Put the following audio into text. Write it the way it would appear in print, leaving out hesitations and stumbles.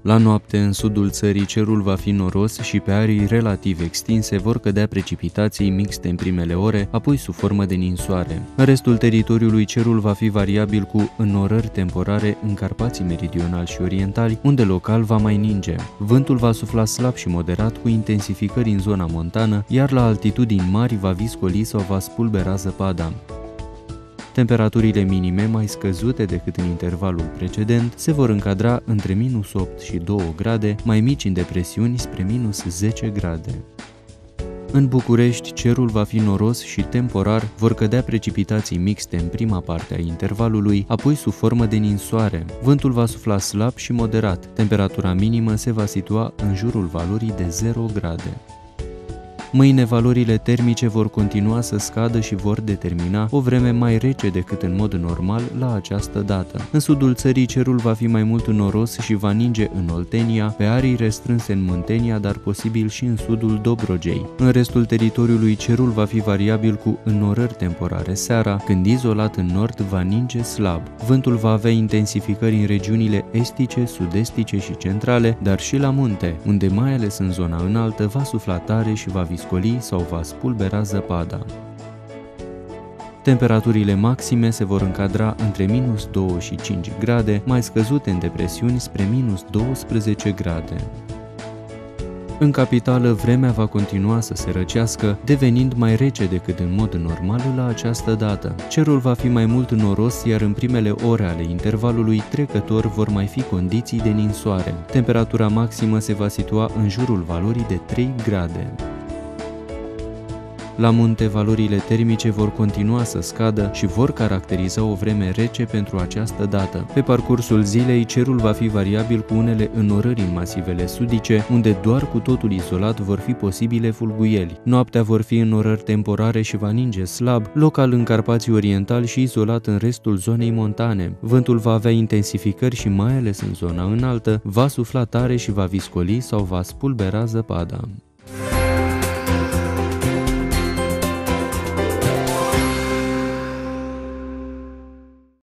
La noapte, în sudul țării, cerul va fi noros și pe arii relativ extinse vor cădea precipitații mixte în primele ore, apoi sub formă de ninsoare. În restul teritoriului, cerul va fi variabil cu înnorări temporare în Carpații meridionali și orientali, unde local va mai ninge. Vântul va sufla slab și moderat, cu intensificări în zona montană, iar la altitudini mari va viscoli sau va spulbera zăpada. Temperaturile minime, mai scăzute decât în intervalul precedent, se vor încadra între -8 și 2 grade, mai mici în depresiuni spre -10 grade. În București, cerul va fi noros și temporar, vor cădea precipitații mixte în prima parte a intervalului, apoi sub formă de ninsoare. Vântul va sufla slab și moderat. Temperatura minimă se va situa în jurul valorii de 0 grade. Mâine, valorile termice vor continua să scadă și vor determina o vreme mai rece decât în mod normal la această dată. În sudul țării, cerul va fi mai mult noros și va ninge în Oltenia, pe arii restrânse în Muntenia, dar posibil și în sudul Dobrogei. În restul teritoriului, cerul va fi variabil cu înnorări temporare seara, când izolat în nord va ninge slab. Vântul va avea intensificări în regiunile estice, sud-estice și centrale, dar și la munte, unde mai ales în zona înaltă va sufla tare și va viscoli sau va spulbera zăpada. Temperaturile maxime se vor încadra între -2 și 5 grade, mai scăzute în depresiuni spre -12 grade. În capitală, vremea va continua să se răcească, devenind mai rece decât în mod normal la această dată. Cerul va fi mai mult noros, iar în primele ore ale intervalului trecător vor mai fi condiții de ninsoare. Temperatura maximă se va situa în jurul valorii de 3 grade. La munte, valorile termice vor continua să scadă și vor caracteriza o vreme rece pentru această dată. Pe parcursul zilei, cerul va fi variabil cu unele înnorări în masivele sudice, unde doar cu totul izolat vor fi posibile fulguieli. Noaptea vor fi înnorări temporare și va ninge slab, local în Carpații orientali și izolat în restul zonei montane. Vântul va avea intensificări și mai ales în zona înaltă, va sufla tare și va viscoli sau va spulbera zăpada.